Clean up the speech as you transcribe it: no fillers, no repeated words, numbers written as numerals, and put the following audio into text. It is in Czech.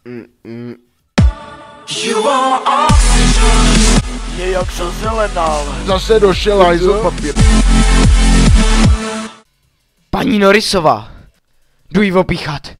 Je jak zazelenal. Zase došel hajzl papír. Paní Norisová, jdu jí opíchat.